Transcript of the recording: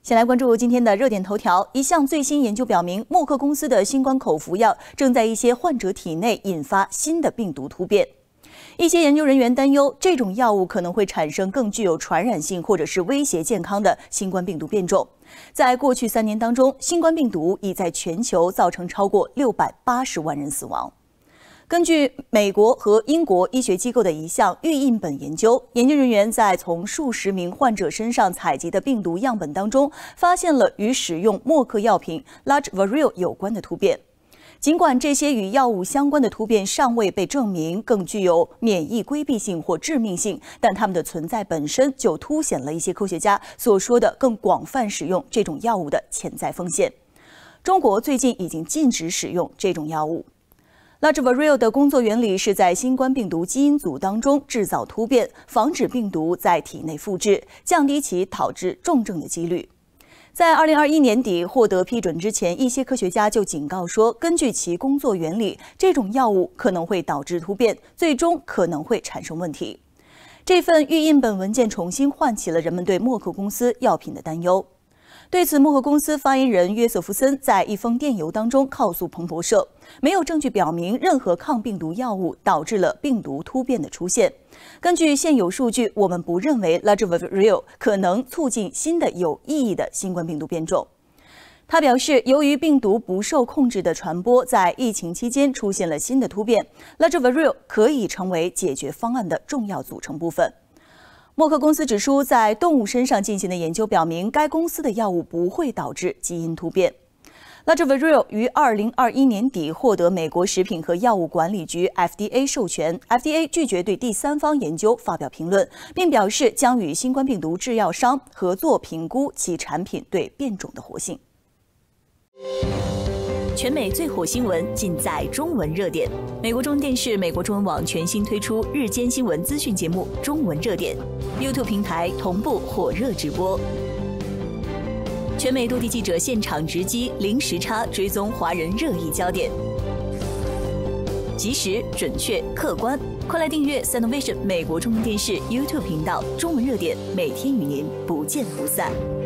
先来关注今天的热点头条。一项最新研究表明，默克公司的新冠口服药正在一些患者体内引发新的病毒突变。一些研究人员担忧，这种药物可能会产生更具有传染性或者是威胁健康的新冠病毒变种。在过去3年当中，新冠病毒已在全球造成超过680万人死亡。根据美国和英国医学机构的一项预印本研究，研究人员在从数十名患者身上采集的病毒样本当中，发现了与使用默克药品 Lagevrio 有关的突变。尽管这些与药物相关的突变尚未被证明更具有免疫规避性或致命性，但它们的存在本身就凸显了一些科学家所说的更广泛使用这种药物的潜在风险。中国最近已经禁止使用这种药物。Lagevrio 的工作原理是在新冠病毒基因组当中制造突变，防止病毒在体内复制，降低其导致重症的几率。在2021年底获得批准之前，一些科学家就警告说，根据其工作原理，这种药物可能会导致突变，最终可能会产生问题。这份预印本文件重新唤起了人们对默克公司药品的担忧。对此，默克公司发言人约瑟夫森在一封电邮当中告诉彭博社，没有证据表明任何抗病毒药物导致了病毒突变的出现。根据现有数据，我们不认为 Lagevrio 可能促进新的有意义的新冠病毒变种。他表示，由于病毒不受控制的传播在疫情期间出现了新的突变， Lagevrio 可以成为解决方案的重要组成部分。默克公司指出，在动物身上进行的研究表明，该公司的药物不会导致基因突变。Lagevrio 于2021年底获得美国食品和药物管理局 FDA 授权 ，FDA 拒绝对第三方研究发表评论，并表示将与新冠病毒制药商合作评估其产品对变种的活性。 全美最火新闻尽在中文热点。美国中文电视、美国中文网全新推出日间新闻资讯节目《中文热点》，YouTube 平台同步火热直播。全美多地记者现场直击，零时差追踪华人热议焦点，及时、准确、客观。快来订阅 Sinovation 美国中文电视 YouTube 频道《中文热点》，每天与您不见不散。